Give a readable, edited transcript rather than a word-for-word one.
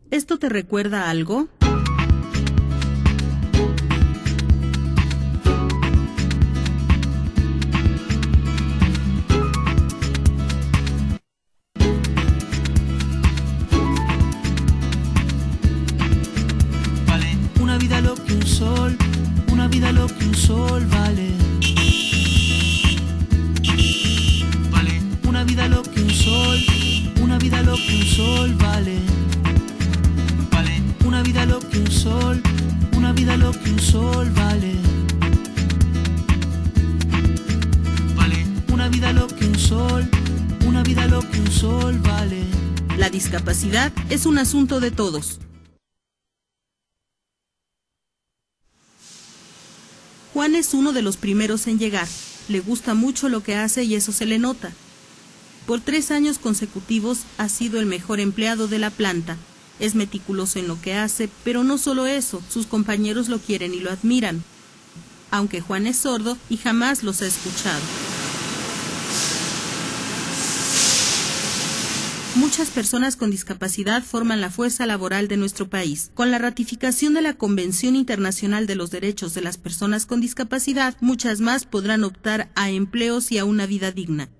¿Esto te recuerda a algo? Vale una vida lo que un sol, una vida lo que un sol vale. Vale una vida lo que un sol, una vida lo que un sol vale. Vale una vida lo que un sol, una vida lo que un sol vale. Vale una vida lo que un sol, una vida lo que un sol vale. La discapacidad es un asunto de todos. Juan es uno de los primeros en llegar. Le gusta mucho lo que hace y eso se le nota. Por 3 años consecutivos ha sido el mejor empleado de la planta. Es meticuloso en lo que hace, pero no solo eso, sus compañeros lo quieren y lo admiran. Aunque Juan es sordo y jamás los ha escuchado. Muchas personas con discapacidad forman la fuerza laboral de nuestro país. Con la ratificación de la Convención Internacional de los Derechos de las Personas con Discapacidad, muchas más podrán optar a empleos y a una vida digna.